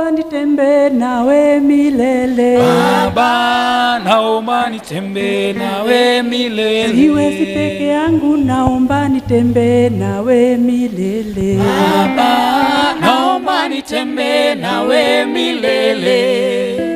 nitembee nawe milele. Baba, naomba nitembee nawe milele. Siwezi peke yangu, naomba nitembee nawe milele. Baba, naomba nitembee nawe milele.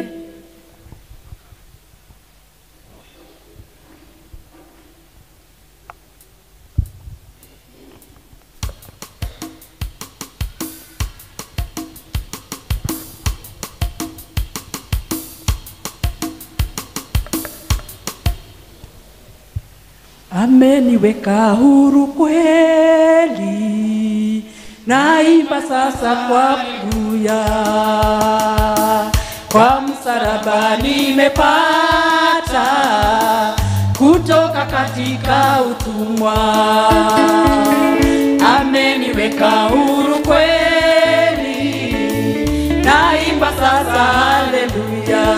Ameniweka huru kweli, naimba sasa kwa kuya. Kwa msalaba nimepata kutoka katika utumwa. Ameniweka huru kweli, naimba sasa haleluya.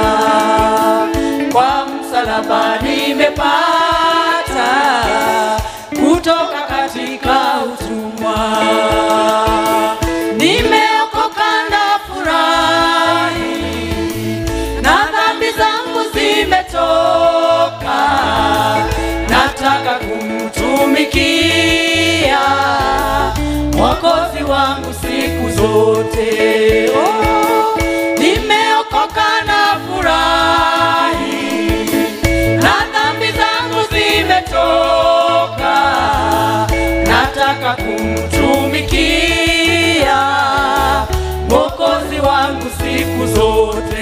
Kwa msalaba nimepata kutoka katika utumwa. Nimeokoka na furahi, na dhambi zangu zimetoka. Nataka kumtumikia Mwokozi wangu siku zote. Nimeokoka na furahi, na dhambi zangu zimetoka. Nataka kumtumikia Mwokozi wangu siku zote.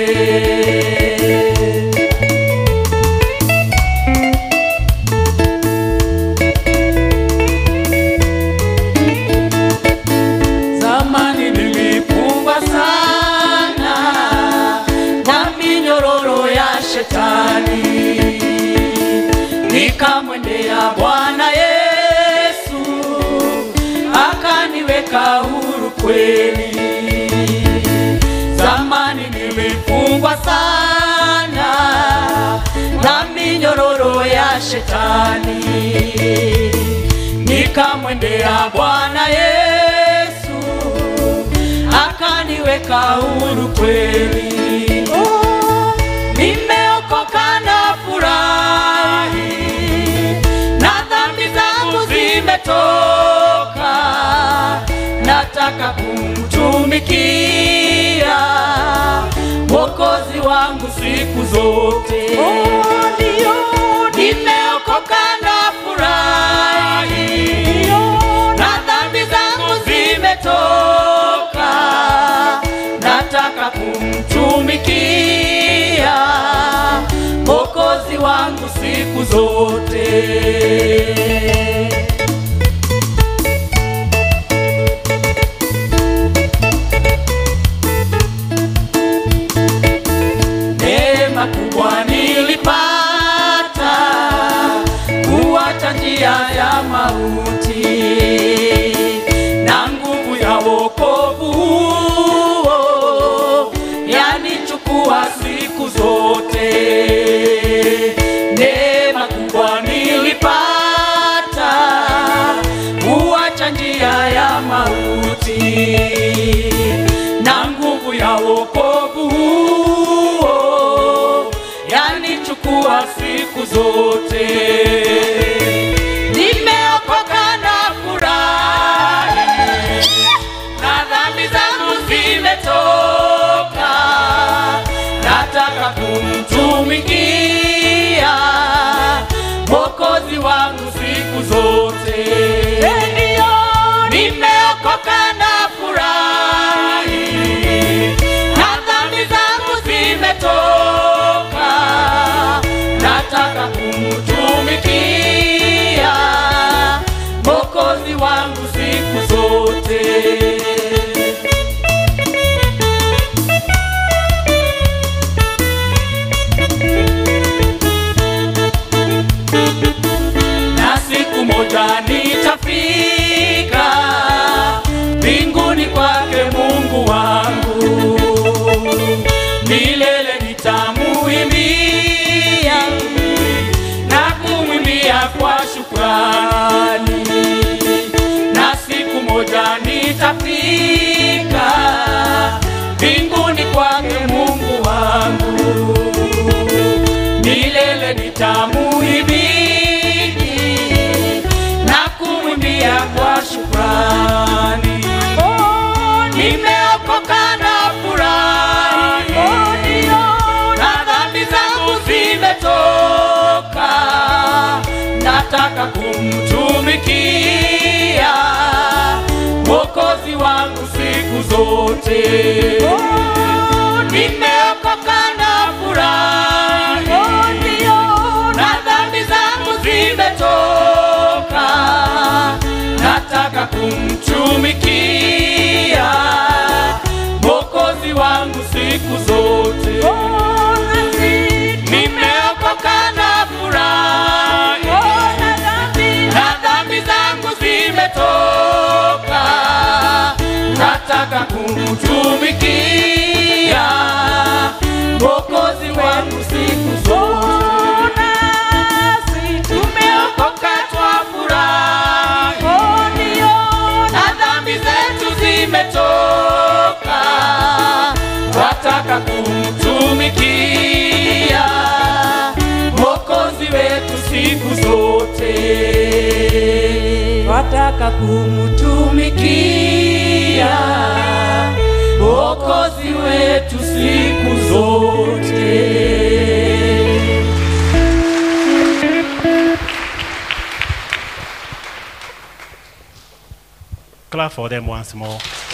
Zamani nilifungwa sana na minyororo ya shetani, nikamwendea Bwana Yesu akaniweka huru kweli. Zamani nilifungwa sana na minyororo ya shetani, nikamwendea Bwana Yesu akaniweka huru kweli. Nimeokoka na furahi, na dhambi zangu zimetoka. Nataka kumtumikia Mwokozi wangu siku zote. Nimeokoka na furahi, na dhambi zangu zimetoka. Nataka kumtumikia Mwokozi wangu siku zote. Neema kubwa nilipata kuacha njia ya mauti, na nguvu ya wokovu huo yanichukua siku zote. Neema kubwa nilipata kuacha njia ya mauti, na nguvu ya wokovu huo yanichukua siku zote. Nimeokoka na furahi, na dhambi zangu zimetoka. Nataka kumtumikia Mwokozi wangu siku zote. Nimeokoka na furahi, na dhambi zangu zimetoka. Nataka kumtumikia Mwokozi wangu siku zote. Na siku moja nitafika mbinguni kwake Mungu wangu, milele nitamuimbia na kumwimbia kwa shukrani. Na siku moja nitafika mbinguni wangu siku zote. Nimeokoka na furahi, na dhambi zangu zimetoka. Nataka kumtumikia Mwokozi wangu siku zote. Nimeokoka na furahi, na dhambi zangu zimetoka. Nataka kumtumikia Mwokozi wangu siku zote. Tumeokoka twafurahi, na dhambi zetu zimetoka. Nataka kumtumikia Mwokozi wetu siku zote. Wataka kumtumikia Mwokozi wetu siku zote. Clap for them once more.